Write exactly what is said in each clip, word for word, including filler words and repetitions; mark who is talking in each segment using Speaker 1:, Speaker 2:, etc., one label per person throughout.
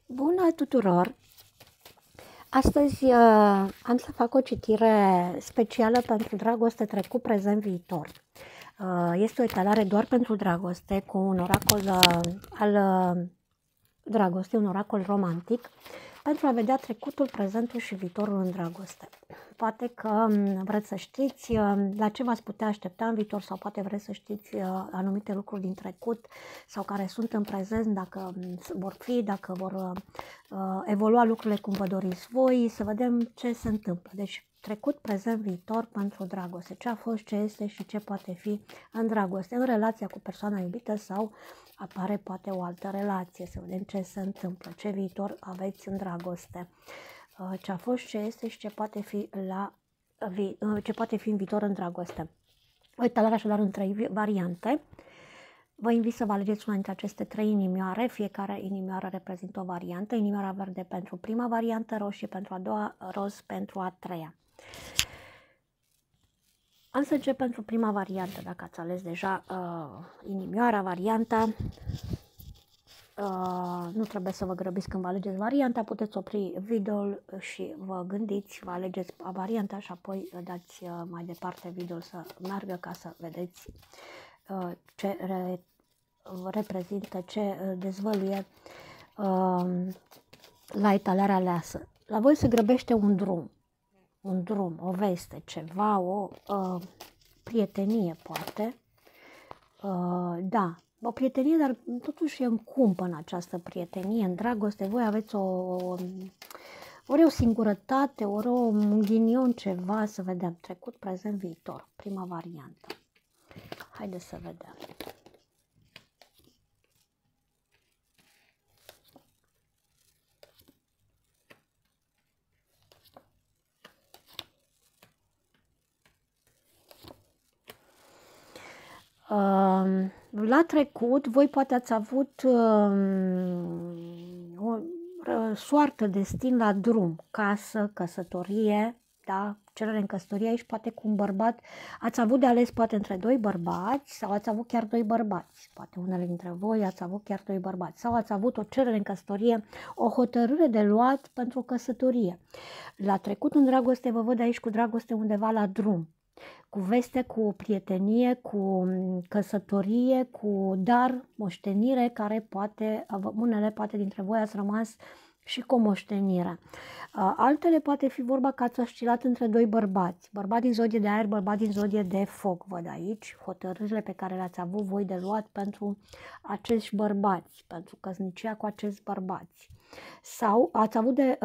Speaker 1: Bună tuturor! Astăzi uh, am să fac o citire specială pentru dragoste, trecut, prezent, viitor. Uh, este o etalare doar pentru dragoste, cu un oracol uh, al uh, dragostei, un oracol romantic, pentru a vedea trecutul, prezentul și viitorul în dragoste. Poate că vreți să știți la ce v-ați putea aștepta în viitor sau poate vreți să știți anumite lucruri din trecut sau care sunt în prezent, dacă vor fi, dacă vor evolua lucrurile cum vă doriți voi, să vedem ce se întâmplă. Deci trecut, prezent, viitor pentru dragoste. Ce a fost, ce este și ce poate fi în dragoste, în relația cu persoana iubită sau apare poate o altă relație, să vedem ce se întâmplă, ce viitor aveți în dragoste, ce a fost, ce este și ce poate fi, la, ce poate fi în viitor în dragoste. O etalare așadar în trei variante. Vă invit să vă alegeți una dintre aceste trei inimioare, fiecare inimioară reprezintă o variantă, inimioara verde pentru prima variantă, roșie pentru a doua, roz pentru a treia. Am să încep pentru prima variantă, dacă ați ales deja uh, inimioara, varianta. Uh, nu trebuie să vă grăbiți când vă alegeți varianta, puteți opri video-ul și vă gândiți, vă alegeți varianta și apoi dați uh, mai departe video să meargă ca să vedeți uh, ce re, reprezintă, ce dezvăluie uh, la etalarea aleasă. La voi se grăbește un drum. Un drum, o veste, ceva, o uh, prietenie poate, uh, da, o prietenie, dar totuși e în cumpănă această prietenie, în dragoste, voi aveți o, o, ori o singurătate, ori un ghinion, ceva, să vedem, trecut, prezent, viitor, prima variantă. Haideți să vedem. Uh, la trecut, voi poate ați avut uh, o soartă, destin la drum, casă, căsătorie, da? Cerere în căsătorie aici, poate cu un bărbat, ați avut de ales poate între doi bărbați sau ați avut chiar doi bărbați, poate unele dintre voi ați avut chiar doi bărbați sau ați avut o cerere în căsătorie, o hotărâre de luat pentru căsătorie. La trecut în dragoste vă văd aici cu dragoste undeva la drum, cu veste, cu prietenie, cu căsătorie, cu dar, moștenire, care poate, unele poate dintre voi ați rămas și cu o moștenire. Altele poate fi vorba că ați oscilat între doi bărbați, bărbat din zodie de aer, bărbat din zodie de foc, văd aici, hotărârile pe care le-ați avut voi de luat pentru acești bărbați, pentru căsnicia cu acești bărbați. Sau ați avut de,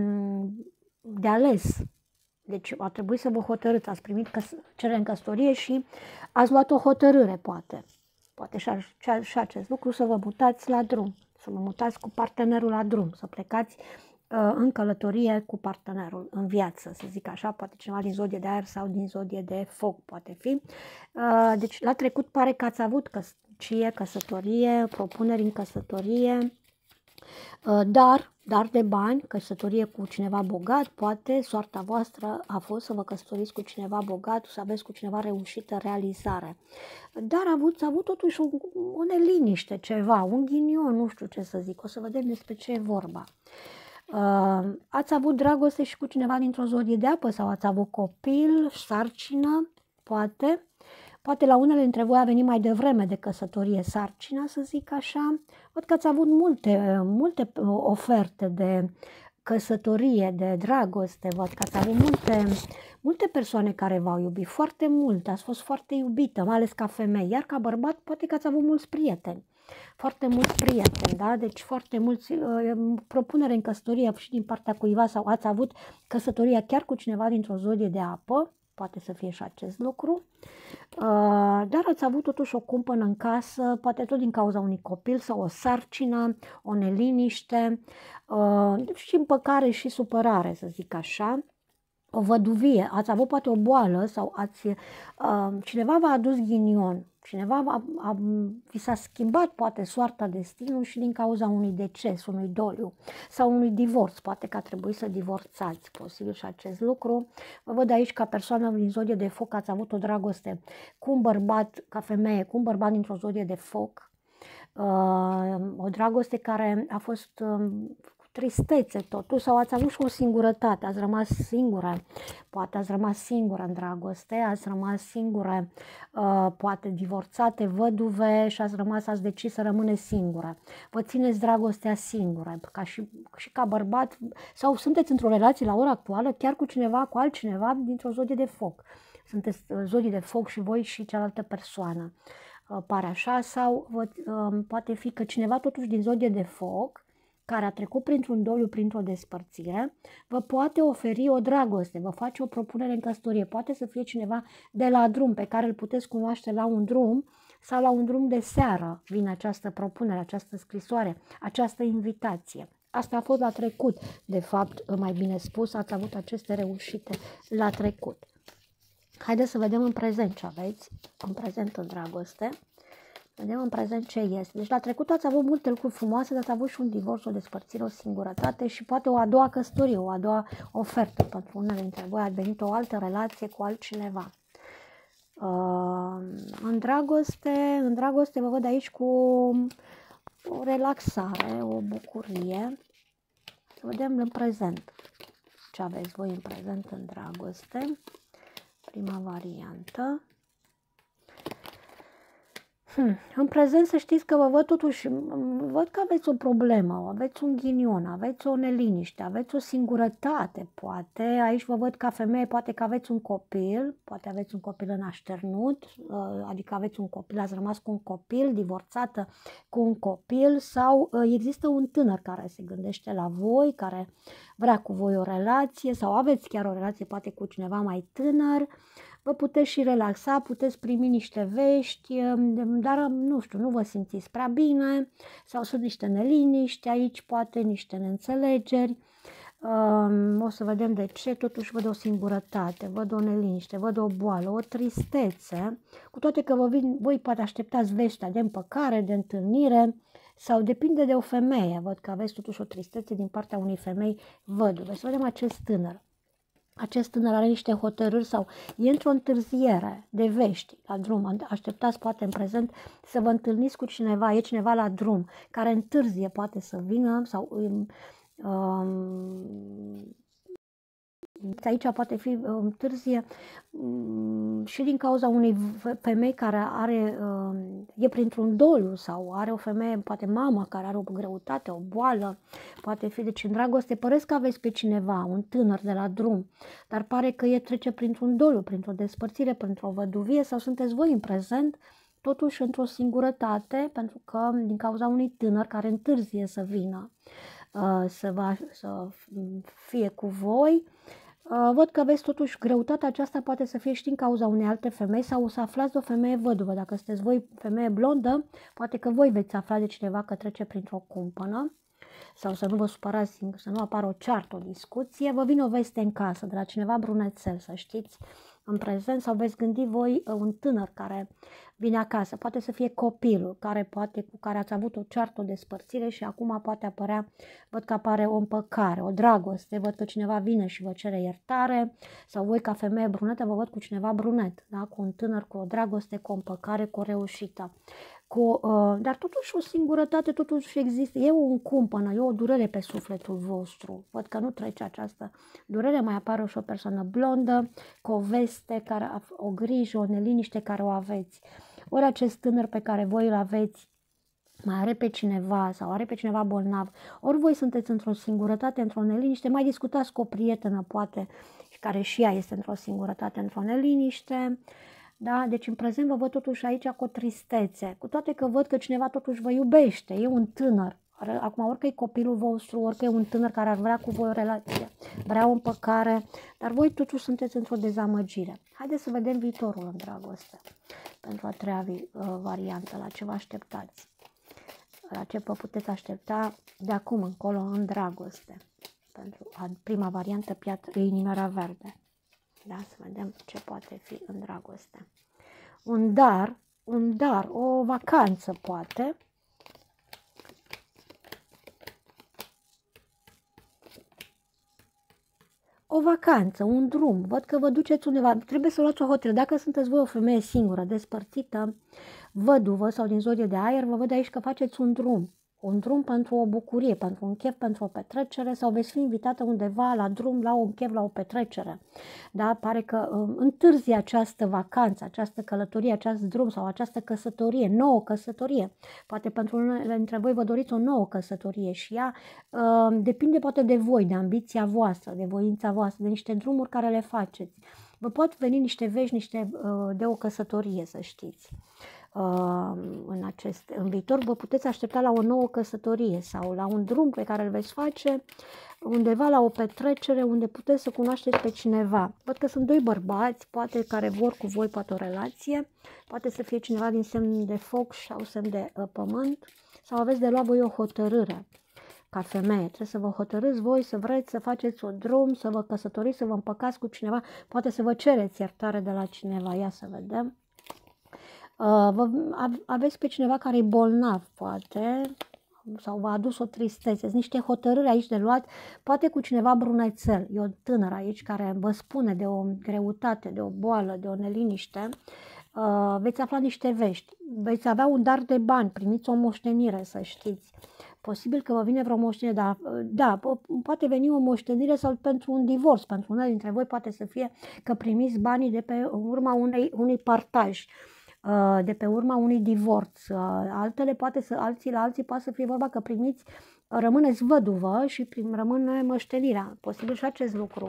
Speaker 1: de ales. Deci a trebuit să vă hotărâți, ați primit cerere în căsătorie și ați luat o hotărâre, poate. Poate și, și acest lucru, să vă mutați la drum, să vă mutați cu partenerul la drum, să plecați uh, în călătorie cu partenerul, în viață, să zic așa, poate cineva din zodie de aer sau din zodie de foc, poate fi. Uh, deci la trecut pare că ați avut căsătorie, căsătorie, propuneri în căsătorie, dar, dar de bani, căsătorie cu cineva bogat, poate soarta voastră a fost să vă căsătoriți cu cineva bogat, să aveți cu cineva reușită realizare. Dar ați avut totuși o, o neliniște, ceva, un ghinion, nu știu ce să zic, o să vedem despre ce e vorba. Uh, ați avut dragoste și cu cineva dintr-o zodie de apă sau ați avut copil, sarcină, poate. Poate la unele dintre voi a venit mai devreme de căsătorie sarcina, să zic așa. Văd că ați avut multe, multe oferte de căsătorie, de dragoste. Văd că ați avut multe, multe persoane care v-au iubit foarte mult. Ați fost foarte iubită, mai ales ca femeie. Iar ca bărbat, poate că ați avut mulți prieteni. Foarte mulți prieteni, da? Deci foarte mulți uh, propunere în căsătorie și din partea cuiva sau ați avut căsătoria chiar cu cineva dintr-o zodie de apă. Poate să fie și acest lucru, dar ați avut totuși o cumpănă în casă, poate tot din cauza unui copil sau o sarcină, o neliniște și împăcare și supărare, să zic așa, o văduvie, ați avut poate o boală sau ați, cineva v-a adus ghinion, cineva a, a, vi s-a schimbat poate soarta, destinul și din cauza unui deces, unui doliu sau unui divorț, poate că a trebuit să divorțați, posibil și acest lucru. Vă văd aici ca persoană din zodie de foc, ați avut o dragoste cu un bărbat, ca femeie, cu un bărbat dintr-o zodie de foc, o dragoste care a fost cu tristețe totuși, sau ați avut și o singurătate, ați rămas singură, poate ați rămas singură în dragoste, ați rămas singură, poate divorțate, văduve și ați rămas, ați decis să rămâneți singură. Vă țineți dragostea singură, ca și, și ca bărbat, sau sunteți într-o relație la ora actuală chiar cu cineva, cu altcineva dintr-o zodie de foc. Sunteți zodii de foc și voi și cealaltă persoană. Pare așa, sau poate fi că cineva totuși din zodie de foc, care a trecut printr-un doliu, printr-o despărțire, vă poate oferi o dragoste, vă face o propunere în căsătorie. Poate să fie cineva de la drum, pe care îl puteți cunoaște la un drum sau la un drum de seară. Vine această propunere, această scrisoare, această invitație. Asta a fost la trecut, de fapt, mai bine spus, ați avut aceste reușite la trecut. Haideți să vedem în prezent ce aveți, în prezent în dragoste. Vedem în prezent ce este. Deci la trecut ați avut multe lucruri frumoase, dar ați avut și un divorț, o despărțire, o singurătate și poate o a doua căsătorie, o a doua ofertă pentru unele dintre voi. Ați venit o altă relație cu altcineva. Uh, în dragoste, în dragoste vă văd aici cu o relaxare, o bucurie. Să vedem în prezent ce aveți voi în prezent în dragoste. Prima variantă. Hmm. În prezent să știți că vă văd totuși, văd că aveți o problemă, aveți un ghinion, aveți o neliniște, aveți o singurătate, poate. Aici vă văd ca femeie, poate că aveți un copil, poate aveți un copil în așternut, adică aveți un copil, ați rămas cu un copil, divorțată cu un copil, sau există un tânăr care se gândește la voi, care vrea cu voi o relație, sau aveți chiar o relație poate cu cineva mai tânăr. Vă puteți și relaxa, puteți primi niște vești, dar nu știu, nu vă simțiți prea bine sau sunt niște neliniști aici, poate niște neînțelegeri. O să vedem de ce, totuși văd o singurătate, văd o neliniște, văd o boală, o tristețe, cu toate că vă vin, voi poate așteptați vești de împăcare, de întâlnire sau depinde de o femeie. Văd că aveți totuși o tristețe din partea unei femei văduve. Să vedem acest tânăr. Acest tânăr are niște hotărâri sau e într-o întârziere de vești la drum. Așteptați poate în prezent să vă întâlniți cu cineva, e cineva la drum care întârzie poate să vină sau um, aici poate fi întârzie um, și din cauza unei femei care are, um, e printr-un doliu sau are o femeie, poate mama care are o greutate, o boală, poate fi, deci în dragoste păresc că aveți pe cineva, un tânăr de la drum, dar pare că e trece printr-un doliu, printr-o despărțire, printr-o văduvie sau sunteți voi în prezent totuși într-o singurătate pentru că din cauza unui tânăr care întârzie să vină să, va, să fie cu voi. Văd că aveți totuși greutatea aceasta poate să fie și din cauza unei alte femei sau să aflați de o femeie văduvă. Dacă sunteți voi femeie blondă, poate că voi veți afla de cineva că trece printr-o cumpănă sau să nu vă supărați, să nu apară o ceartă, o discuție. Vă vine o veste în casă de la cineva brunețel, să știți, în prezent, sau veți gândi voi un tânăr care vine acasă. Poate să fie copilul care poate, cu care ați avut o ceartă, o despărțire și acum poate apărea, văd că apare o împăcare, o dragoste, văd că cineva vine și vă cere iertare sau voi ca femeie brunetă vă văd cu cineva brunet, da? Cu un tânăr, cu o dragoste, cu o împăcare, cu o reușită. Cu, uh, dar totuși o singurătate totuși există, e o cumpănă, e o durere pe sufletul vostru. Văd că nu trece această durere, mai apare și o persoană blondă, cu o veste, care, o grijă, o neliniște care o aveți. Ori acest tânăr pe care voi îl aveți mai are pe cineva sau are pe cineva bolnav, ori voi sunteți într-o singurătate, într-o neliniște, mai discutați cu o prietenă poate, care și ea este într-o singurătate, într-o neliniște. Da? Deci în prezent vă văd totuși aici cu o tristețe, cu toate că văd că cineva totuși vă iubește, e un tânăr. Acum, orică e copilul vostru, orică e un tânăr care ar vrea cu voi o relație, vrea o împăcare, dar voi totuși sunteți într-o dezamăgire. Haideți să vedem viitorul în dragoste, pentru a treia variantă, la ce vă așteptați, la ce vă puteți aștepta de acum încolo în dragoste. Pentru a prima variantă, piatră, inimioara verde. Da, să vedem ce poate fi în dragoste. Un dar, un dar, o vacanță poate. o vacanță, un drum, văd că vă duceți undeva, trebuie să luați o hotărâre. Dacă sunteți voi o femeie singură, despărțită, văduvă sau din zodie de aer, vă văd aici că faceți un drum. Un drum pentru o bucurie, pentru un chef, pentru o petrecere sau veți fi invitată undeva la drum, la un chef, la o petrecere. Da? Pare că um, întârzi această vacanță, această călătorie, acest drum sau această căsătorie, nouă căsătorie. Poate pentru unele dintre voi vă doriți o nouă căsătorie și ea um, depinde poate de voi, de ambiția voastră, de voința voastră, de niște drumuri care le faceți. Vă pot veni niște vești, niște uh, de o căsătorie, să știți. În, acest, în viitor vă puteți aștepta la o nouă căsătorie sau la un drum pe care îl veți face undeva la o petrecere unde puteți să cunoașteți pe cineva. Văd că sunt doi bărbați, poate care vor cu voi poate o relație, poate să fie cineva din semn de foc sau semn de uh, pământ sau aveți de luat voi o hotărâre. Ca femeie, trebuie să vă hotărâți voi să vreți să faceți un drum, să vă căsătoriți, să vă împăcați cu cineva, poate să vă cereți iertare de la cineva. Ia să vedem. Uh, aveți pe cineva care e bolnav, poate, sau v-a adus o tristețe, sunt niște hotărâri aici de luat, poate cu cineva brunețel, e o tânără aici care vă spune de o greutate, de o boală, de o neliniște, uh, veți afla niște vești, veți avea un dar de bani, primiți o moștenire, să știți. Posibil că vă vine vreo moștenire, dar da, poate veni o moștenire sau pentru un divorț, pentru unul dintre voi poate să fie că primiți banii de pe urma unei, unui partaj, de pe urma unui divorț. Altele poate să, alții la alții poate să fie vorba că primiți, rămâneți văduvă și prim, rămâne moștenirea. Posibil și acest lucru.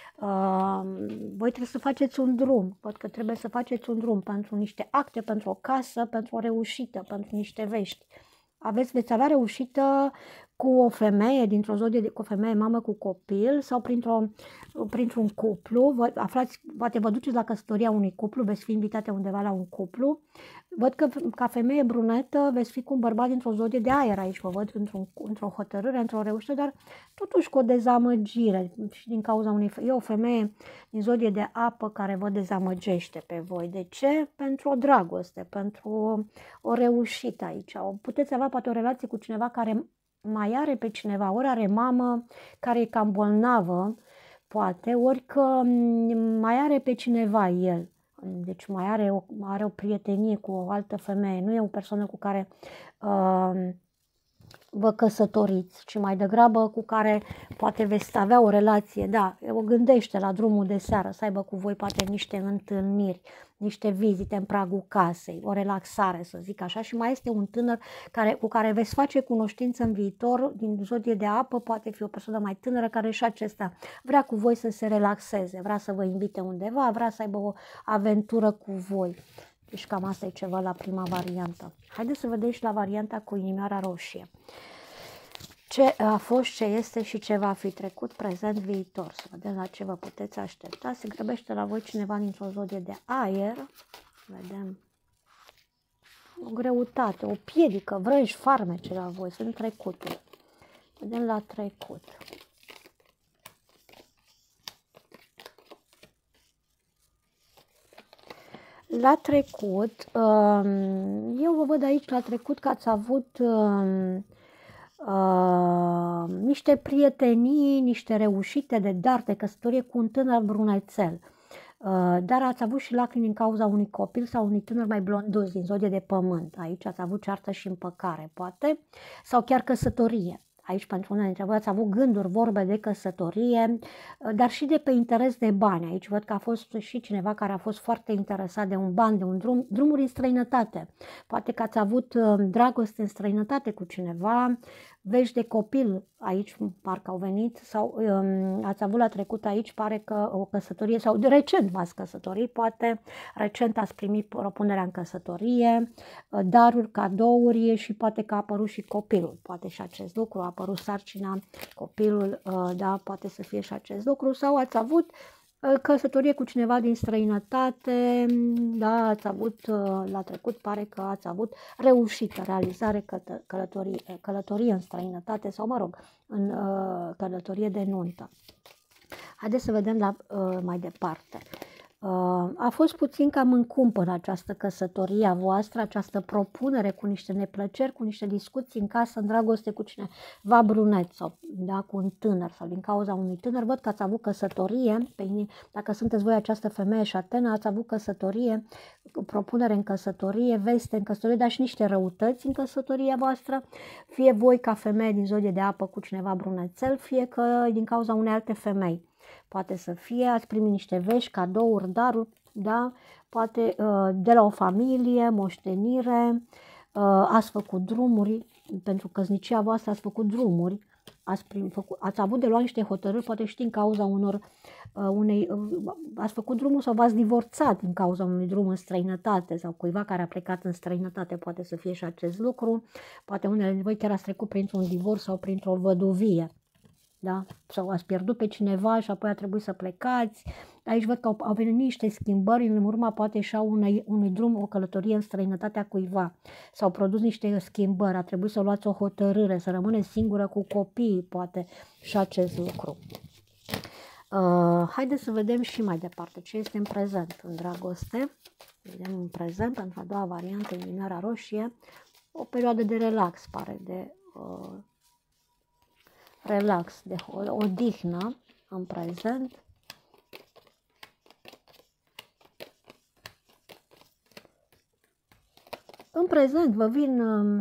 Speaker 1: Voi trebuie să faceți un drum, văd că trebuie să faceți un drum pentru niște acte, pentru o casă, pentru o reușită, pentru niște vești. Aveți, veți avea reușită cu o femeie, dintr-o zodie, de, cu o femeie mamă cu copil sau printr-o, printr-un cuplu, vă aflați, poate vă duceți la căsătoria unui cuplu, veți fi invitate undeva la un cuplu. Văd că ca femeie brunetă veți fi cu un bărbat dintr-o zodie de aer aici, vă văd într-o într hotărâre, într-o reușită, dar totuși cu o dezamăgire și din cauza unei e o femeie din zodie de apă care vă dezamăgește pe voi. De ce? Pentru o dragoste, pentru o, o reușită aici. Puteți avea poate o relație cu cineva care mai are pe cineva, ori are mamă care e cam bolnavă, poate, ori că mai are pe cineva el. Deci mai are o, are o prietenie cu o altă femeie, nu e o persoană cu care uh, vă căsătoriți, ci mai degrabă cu care poate veți avea o relație. Da, o gândește la drumul de seară, să aibă cu voi poate niște întâlniri, niște vizite în pragul casei, o relaxare, să zic așa, și mai este un tânăr care, cu care veți face cunoștință în viitor, din zodie de apă, poate fi o persoană mai tânără care și acesta vrea cu voi să se relaxeze, vrea să vă invite undeva, vrea să aibă o aventură cu voi. Deci cam asta e ceva la prima variantă. Haideți să vedem și la varianta cu inimioara roșie. Ce a fost, ce este și ce va fi trecut, prezent, viitor. Să vedem la ce vă puteți aștepta. Se grăbește la voi cineva dintr-o zodie de aer. Vedem o greutate, o piedică, vrăji, farmece la voi. Sunt trecutul. Vedem la trecut. La trecut, eu vă văd aici la trecut că ați avut uh, niște prietenii, niște reușite de dar de căsătorie cu un tânăr brunețel. Uh, dar ați avut și lacrimi din cauza unui copil sau unui tânăr mai blondus din zodie de pământ. Aici ați avut ceartă și împăcare, poate, sau chiar căsătorie. Aici pentru unele dintre voi ați avut gânduri, vorbe de căsătorie, dar și de pe interes de bani. Aici văd că a fost și cineva care a fost foarte interesat de un ban, de un drum, drumuri în străinătate. Poate că ați avut dragoste în străinătate cu cineva, vești de copil aici parcă au venit sau um, ați avut la trecut aici, pare că o căsătorie sau de recent v-ați căsătorit, poate recent ați primit propunerea în căsătorie, daruri, cadouri și poate că a apărut și copilul, poate și acest lucru, a apărut sarcina, copilul, uh, da, poate să fie și acest lucru sau ați avut căsătorie cu cineva din străinătate, da, ați avut, la trecut pare că ați avut reușită, realizare călătorie, călătorie în străinătate sau, mă rog, în uh, călătorie de nuntă. Haideți să vedem la, uh, mai departe. A fost puțin cam în cumpăr această căsătorie a voastră, această propunere cu niște neplăceri, cu niște discuții în casă, în dragoste cu cineva brunet sau da, cu un tânăr sau din cauza unui tânăr. Văd că ați avut căsătorie, pe, dacă sunteți voi această femeie șatenă, ați avut căsătorie, propunere în căsătorie, veste în căsătorie, dar și niște răutăți în căsătoria voastră, fie voi ca femeie din zodie de apă cu cineva brunețel, fie că din cauza unei alte femei. Poate să fie, ați primit niște vești, cadouri, daruri, da? Poate de la o familie, moștenire, ați făcut drumuri, pentru căsnicia voastră ați făcut drumuri, ați, prim, făcut, ați avut de luat niște hotărâri, poate și din cauza unor, unei, ați făcut drumul sau v-ați divorțat din cauza unui drum în străinătate sau cuiva care a plecat în străinătate, poate să fie și acest lucru, poate unele dintre voi chiar ați trecut printr-un divorț sau printr-o văduvie. Da? Sau ați pierdut pe cineva și apoi a trebuit să plecați. Aici văd că au, au venit niște schimbări în urma poate și a unui, unui drum, o călătorie în străinătatea cuiva. S-au produs niște schimbări, a trebuit să luați o hotărâre, să rămâneți singură cu copiii, poate și acest lucru. Uh, haideți să vedem și mai departe ce este în prezent în dragoste. Vedem în prezent, pentru a doua variantă, inimioara roșie, o perioadă de relax, pare, de... Uh, relax, de odihnă în prezent. În prezent vă vin,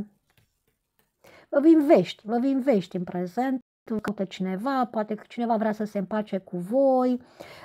Speaker 1: vă vin vești, vă vin vești în prezent. Caută cineva, poate că cineva vrea să se împace cu voi,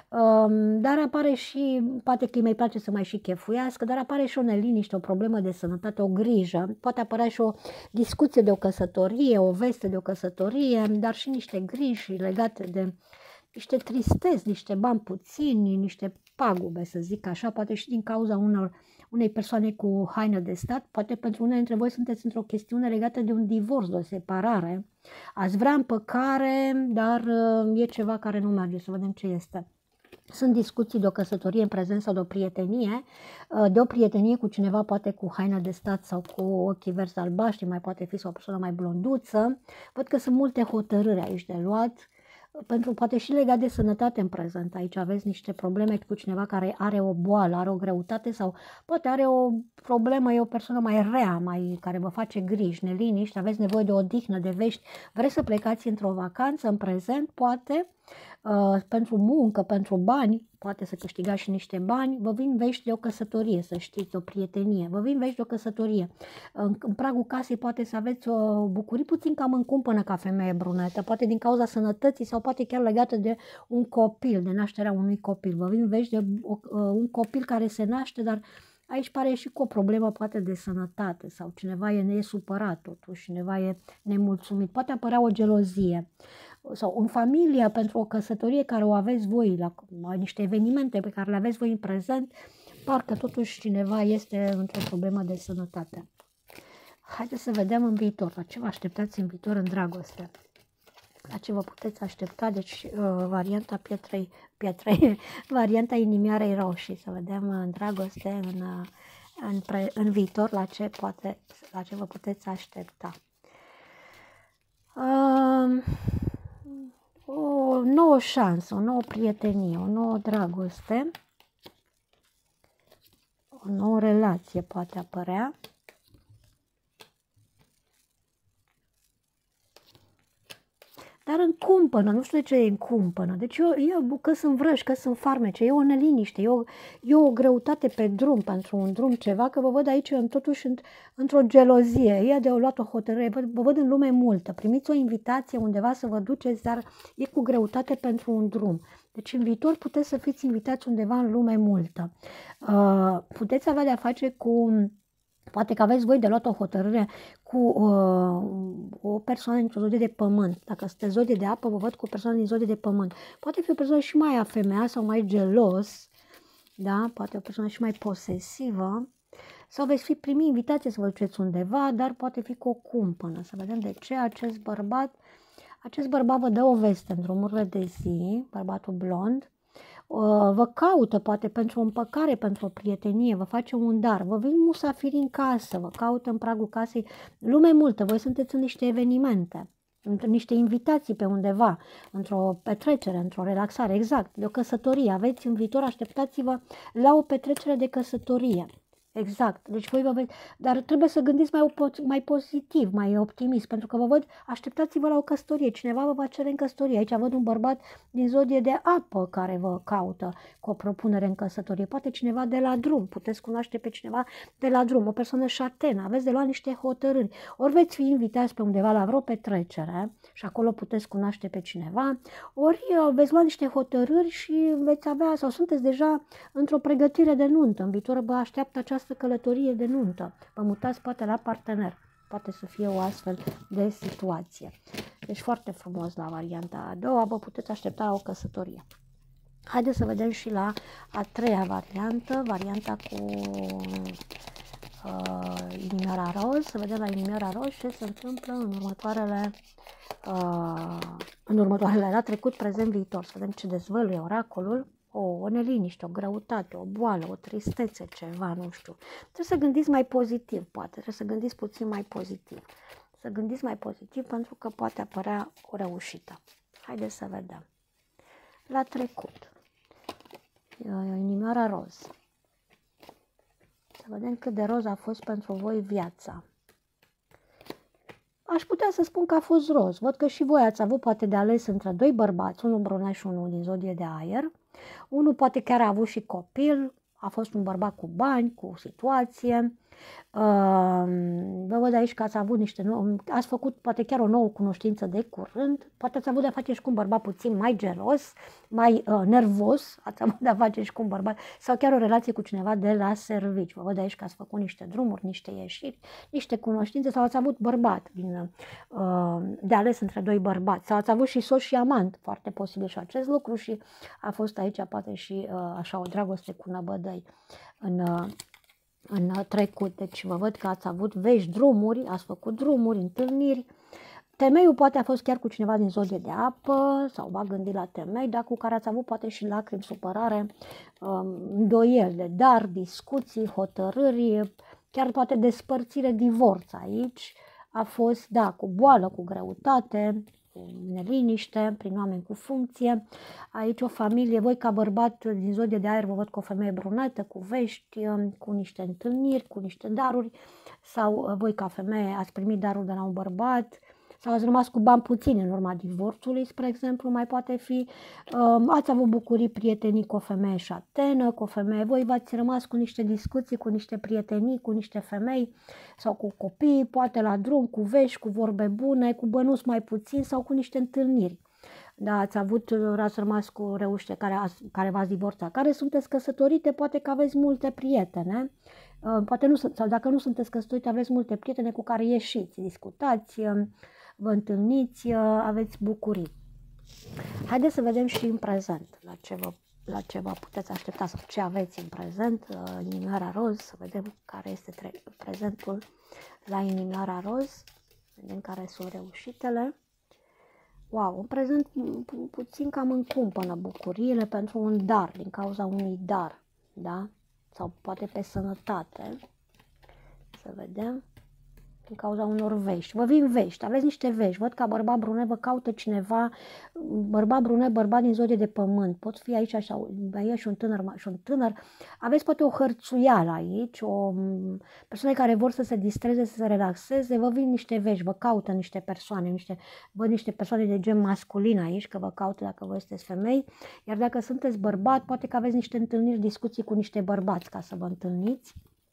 Speaker 1: dar apare și, poate că îi mai place să mai și chefuiască, dar apare și o neliniște, o problemă de sănătate, o grijă, poate apărea și o discuție de o căsătorie, o veste de o căsătorie, dar și niște griji legate de niște tristezi, niște bani puțini, niște pagube, să zic așa, poate și din cauza unor, unei persoane cu haină de stat, poate pentru unele dintre voi sunteți într-o chestiune legată de un divorț, de o separare, ați vrea împăcare, dar e ceva care nu merge, să vedem ce este. Sunt discuții de o căsătorie în prezent sau de o prietenie, de o prietenie cu cineva, poate cu haină de stat sau cu ochii verzi albaștri, mai poate fi sau o persoană mai blonduță. Văd că sunt multe hotărâri aici de luat, pentru poate și legat de sănătate în prezent. Aici aveți niște probleme cu cineva care are o boală, are o greutate sau poate are o problemă, e o persoană mai rea, mai, care vă face griji, neliniști, aveți nevoie de odihnă, de vești, vreți să plecați într-o vacanță în prezent, poate, uh, pentru muncă, pentru bani, poate să câștigați și niște bani, vă vin vești de o căsătorie, să știți, o prietenie, vă vin vești de o căsătorie. În, în pragul casei poate să aveți o bucurie puțin cam în cumpănă ca femeie brunetă, poate din cauza sănătății sau poate chiar legată de un copil, de nașterea unui copil. Vă vin vești de o, un copil care se naște, dar aici pare și cu o problemă poate de sănătate sau cineva e nesupărat totuși, cineva e nemulțumit, poate apărea o gelozie. Sau în familie, pentru o căsătorie care o aveți voi, la, la niște evenimente pe care le aveți voi în prezent, parcă totuși cineva este într-o problemă de sănătate. Haideți să vedem în viitor, la ce vă așteptați în viitor în dragoste. La ce vă puteți aștepta, deci uh, varianta pietrei, pietrei, varianta inimioarei roșii, să vedem în dragoste, în, în, pre, în viitor, la ce, poate, la ce vă puteți aștepta. Uh, o nouă șansă, o nouă prietenie, o nouă dragoste, o nouă relație poate apărea. Dar în cumpănă, nu știu de ce e în cumpănă, deci eu, eu că sunt vrăși, că sunt farmece, e o neliniște, e o, e o greutate pe drum, pentru un drum ceva, că vă văd aici în, totuși în, într-o gelozie, e de o luat o hotărâre, vă, vă văd în lume multă, primiți o invitație undeva să vă duceți, dar e cu greutate pentru un drum. Deci în viitor puteți să fiți invitați undeva în lume multă. Uh, puteți avea de-a face cu... Poate că aveți voi de luat o hotărâre cu uh, o persoană dintr-o zodie de pământ. Dacă sunteți zodie de apă, vă văd cu o persoană din zodie de pământ. Poate fi o persoană și mai afemeată sau mai gelos, da? Poate o persoană și mai posesivă. Sau veți fi primi invitație să vă duceți undeva, dar poate fi cu o cumpănă. Să vedem de ce acest bărbat, acest bărbat vă dă o veste în drumurile de zi, bărbatul blond. Vă caută poate pentru o împăcare, pentru o prietenie, vă face un dar, vă vin musafiri în casă, vă caută în pragul casei, lume multă, voi sunteți în niște evenimente, niște invitații pe undeva, într-o petrecere, într-o relaxare, exact, de o căsătorie. Aveți în viitor, așteptați-vă la o petrecere de căsătorie. Exact. Deci voi vă veți, dar trebuie să gândiți mai, mai pozitiv, mai optimist, pentru că vă văd, așteptați-vă la o căsătorie. Cineva vă va cere în căsătorie. Aici văd un bărbat din zodie de apă care vă caută cu o propunere în căsătorie. Poate cineva de la drum, puteți cunoaște pe cineva de la drum, o persoană șartenă, aveți de luat niște hotărâri. Ori veți fi invitați pe undeva la vreo petrecere și acolo puteți cunoaște pe cineva, ori veți lua niște hotărâri și veți avea, sau sunteți deja într-o pregătire de nuntă. În viitor vă așteaptă această călătorie de nuntă. Vă mutați poate la partener. Poate să fie o astfel de situație. Deci foarte frumos la varianta a doua. Vă puteți aștepta la o căsătorie. Haideți să vedem și la a treia variantă. Varianta cu uh, inimioara roz. Să vedem la inimioara roz ce se întâmplă în următoarele uh, în următoarele la trecut, prezent, viitor. Să vedem ce dezvăluie oracolul. O, o neliniște, o greutate, o boală, o tristețe, ceva, nu știu. Trebuie să gândiți mai pozitiv, poate. Trebuie să gândiți puțin mai pozitiv. Să gândiți mai pozitiv pentru că poate apărea o reușită. Haideți să vedem. La trecut. Inimioara roz. Să vedem cât de roz a fost pentru voi viața. Aș putea să spun că a fost roz. Văd că și voi ați avut poate de ales între doi bărbați, unul brunei și unul din zodie de aer. Unul poate chiar a avut și copil, a fost un bărbat cu bani, cu situație. Vă văd aici că ați avut niște nou, ați făcut poate chiar o nouă cunoștință de curând, poate ați avut de-a face și cu un bărbat puțin mai gelos, mai uh, nervos, ați avut de-a face și cu un bărbat sau chiar o relație cu cineva de la servici. Vă văd aici că ați făcut niște drumuri, niște ieșiri, niște cunoștințe sau ați avut bărbat din, uh, de ales între doi bărbați sau ați avut și soț și amant, foarte posibil și acest lucru și a fost aici poate și uh, așa o dragoste cu năbădăi în uh, în trecut. Deci vă văd că ați avut vești, drumuri, ați făcut drumuri, întâlniri. Temeiul poate a fost chiar cu cineva din zodie de apă sau v-a gândit la temei, dar cu care ați avut poate și lacrimi, supărare, îndoieli, dar discuții, hotărâri, chiar poate despărțire, divorț aici. A fost, da, cu boală, cu greutate, cu neliniște, prin oameni cu funcție. Aici o familie, voi ca bărbat din zodie de aer vă văd cu o femeie brunetă, cu vești, cu niște întâlniri, cu niște daruri, sau voi ca femeie ați primit darul de la un bărbat, sau ați rămas cu bani puțini în urma divorțului, spre exemplu, mai poate fi, ați avut bucurii, prietenii cu o femeie șatenă, cu o femeie, voi v-ați rămas cu niște discuții, cu niște prietenii, cu niște femei sau cu copii, poate la drum, cu vești, cu vorbe bune, cu bănuți mai puțin sau cu niște întâlniri. Da, ați avut, ați rămas cu reuște care, care v-ați divorțat, care sunteți căsătorite, poate că aveți multe prietene, poate nu, sau dacă nu sunteți căsătorite, aveți multe prietene cu care ieșiți, discutați, vă întâlniți, aveți bucurii. Haideți să vedem și în prezent la ce vă, la ce vă puteți aștepta sau ce aveți în prezent, inimioara roz, să vedem care este prezentul la inimioara roz, vedem care sunt reușitele. Wow, în prezent pu puțin cam încumpănă bucuriile pentru un dar, din cauza unui dar, da? Sau poate pe sănătate, să vedem. Din cauza unor vești. Vă vin vești, aveți niște vești. Văd ca bărbat brune vă caută cineva, bărbat brune, bărbat din zodie de pământ. Pot fi aici așa, aici și un tânăr, și un tânăr. Aveți poate o hărțuială aici, o persoane care vor să se distreze, să se relaxeze. Vă vin niște vești, vă caută niște persoane, niște, văd niște persoane de gen masculin aici, că vă caută dacă voi sunteți femei. Iar dacă sunteți bărbat, poate că aveți niște întâlniri, discuții cu niște bărbați ca să vă întâlniți.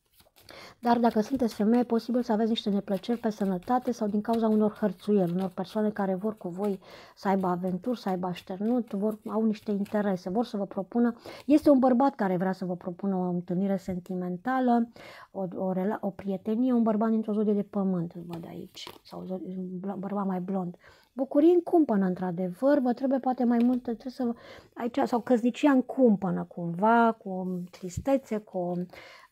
Speaker 1: Dar dacă sunteți femeie, e posibil să aveți niște neplăceri pe sănătate sau din cauza unor hărțuieli, unor persoane care vor cu voi să aibă aventuri, să aibă așternut, vor, au niște interese, vor să vă propună. Este un bărbat care vrea să vă propună o întâlnire sentimentală, o, o, o prietenie, un bărbat dintr-o zodie de pământ, îl văd aici, sau un bărbat mai blond. Bucurie în cumpănă, într-adevăr, vă trebuie poate mai multe, trebuie să, aici, sau căsnicia în cumpănă, cumva, cu o tristețe, cu o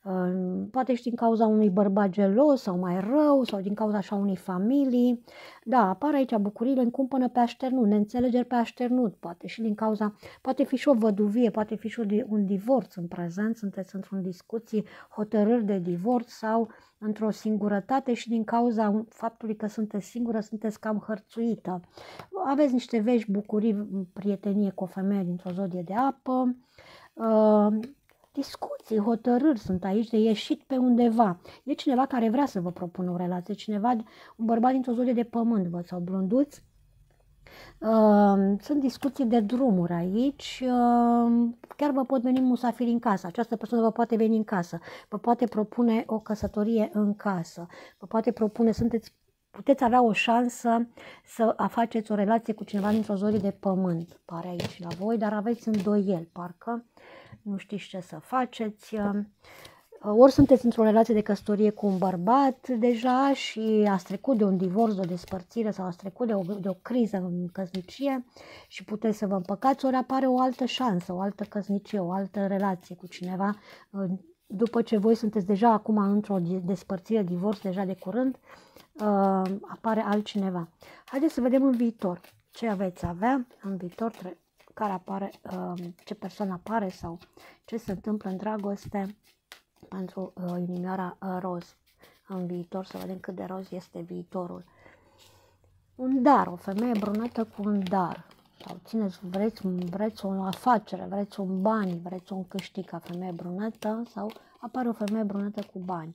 Speaker 1: Poate și din cauza unui bărbat gelos sau mai rău, sau din cauza așa unei familii. Da, apar aici bucuriile în cumpănă pe așternut, neînțelegeri pe așternut, poate și din cauza, poate fi și o văduvie, poate fi și un divorț în prezent, sunteți într-o discuție, hotărâri de divorț sau într-o singurătate și din cauza faptului că sunteți singură, sunteți cam hărțuită. Aveți niște vești, bucurii, prietenie cu o femeie dintr-o zodie de apă, uh, discuții, hotărâri sunt aici de ieșit pe undeva. E cineva care vrea să vă propună o relație, cineva, un bărbat dintr-o zodie de pământ, văd, sau blonduți. Uh, sunt discuții de drumuri aici, uh, chiar vă pot veni musafiri în casă, această persoană vă poate veni în casă, vă poate propune o căsătorie în casă, vă poate propune, sunteți, puteți avea o șansă să faceți o relație cu cineva dintr-o zodie de pământ, pare aici la voi, dar aveți îndoieli, parcă nu știți ce să faceți. Ori sunteți într-o relație de căsătorie cu un bărbat deja și ați trecut de un divorț, de o despărțire sau ați trecut de o, de o criză în căsnicie și puteți să vă împăcați, ori apare o altă șansă, o altă căsnicie, o altă relație cu cineva. După ce voi sunteți deja acum într-o despărțire, divorț deja de curând, apare altcineva. Haideți să vedem în viitor ce aveți avea în viitor, care apare, ce persoană apare sau ce se întâmplă în dragoste pentru uh, inimioara uh, roz în viitor, să vedem cât de roz este viitorul. Un dar, o femeie brunată cu un dar, sau țineți, vreți, vreți o afacere, vreți un bani, vreți un câștig ca femeie brunată, sau apare o femeie brunată cu bani.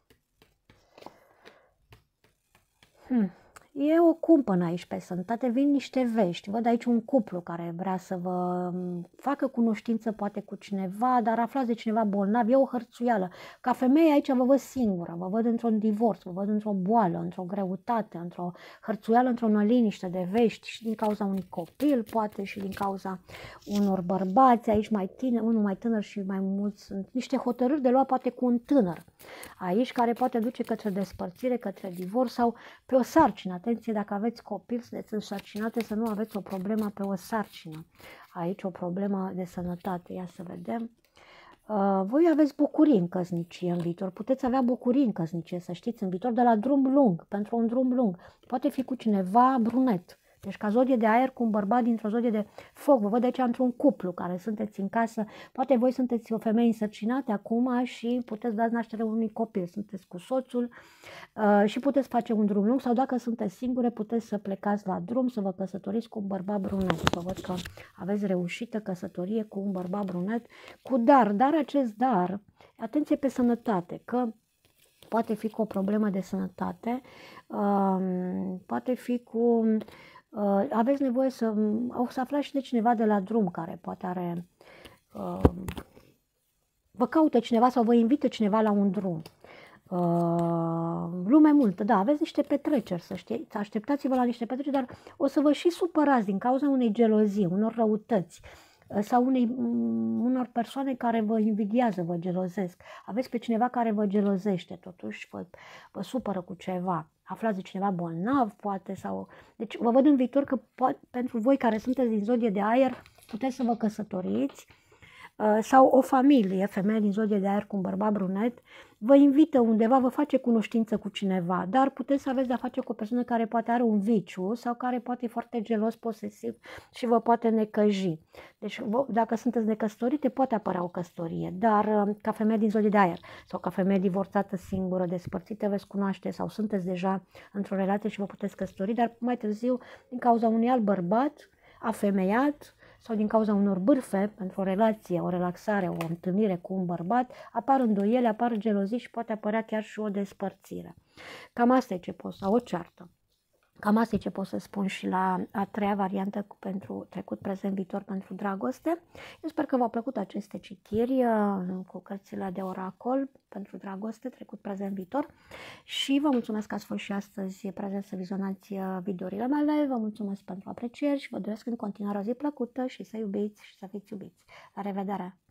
Speaker 1: Hmm. E o cumpănă aici pe sănătate, vin niște vești. Văd aici un cuplu care vrea să vă facă cunoștință poate cu cineva, dar aflați de cineva bolnav, e o hărțuială. Ca femeie aici vă văd singură, vă văd într-un divorț, vă văd într-o boală, într-o greutate, într-o hărțuială, într-o neliniște de vești și din cauza unui copil, poate și din cauza unor bărbați aici mai tineri, unul mai tânăr și mai mulți, sunt niște hotărâri de luat poate cu un tânăr aici care poate duce către despărțire, către divorț sau pe o sarcină. Atenție, dacă aveți copil, sunteți însărcinate, să nu aveți o problemă pe o sarcină. Aici o problemă de sănătate. Ia să vedem. Uh, voi aveți bucurii în căsnicie în viitor. Puteți avea bucurii în căsnicie, să știți, în viitor, de la drum lung, pentru un drum lung. Poate fi cu cineva brunet. Deci ca zodie de aer cu un bărbat dintr-o zodie de foc. Vă văd aici într-un cuplu care sunteți în casă. Poate voi sunteți o femeie însărcinată acum și puteți da naștere unui copil. Sunteți cu soțul uh, și puteți face un drum lung sau dacă sunteți singure puteți să plecați la drum, să vă căsătoriți cu un bărbat brunet. Vă văd că aveți reușită căsătorie cu un bărbat brunet cu dar. Dar acest dar, atenție pe sănătate, că poate fi cu o problemă de sănătate, uh, poate fi cu... Uh, aveți nevoie să, o să aflați și de cineva de la drum care poate are, uh, vă caută cineva sau vă invită cineva la un drum. Uh, lume multă, da, aveți niște petreceri, să știți, așteptați-vă la niște petreceri, dar o să vă și supărați din cauza unei gelozii, unor răutăți sau unei, unor persoane care vă invidiază, vă gelozesc. Aveți pe cineva care vă gelozește, totuși vă, vă supără cu ceva. Aflați de cineva bolnav, poate, sau... Deci vă văd în viitor că poate, pentru voi care sunteți din zodie de aer, puteți să vă căsătoriți uh, sau o familie, femeie din zodie de aer cu un bărbat brunet, vă invită undeva, vă face cunoștință cu cineva, dar puteți să aveți de-a face cu o persoană care poate are un viciu sau care poate e foarte gelos, posesiv și vă poate necăji. Deci dacă sunteți necăsătorite, poate apărea o căsătorie, dar ca femeie din zodie de aer sau ca femeie divorțată singură, despărțită, veți cunoaște sau sunteți deja într-o relație și vă puteți căsători, dar mai târziu, din cauza unui alt bărbat afemeiat, sau din cauza unor bârfe pentru o relație, o relaxare, o întâlnire cu un bărbat, apar îndoieli, apar gelozii și poate apărea chiar și o despărțire. Cam asta e ce pot, sau o ceartă. Cam asta e ce pot să spun și la a treia variantă pentru trecut, prezent, viitor pentru dragoste. Eu sper că v-au plăcut aceste citiri cu cărțile de oracol pentru dragoste, trecut, prezent, viitor și vă mulțumesc că ați fost și astăzi prezent să vizionați videourile mele. Vă mulțumesc pentru aprecieri și vă doresc în continuare o zi plăcută și să iubiți și să fiți iubiți. La revedere!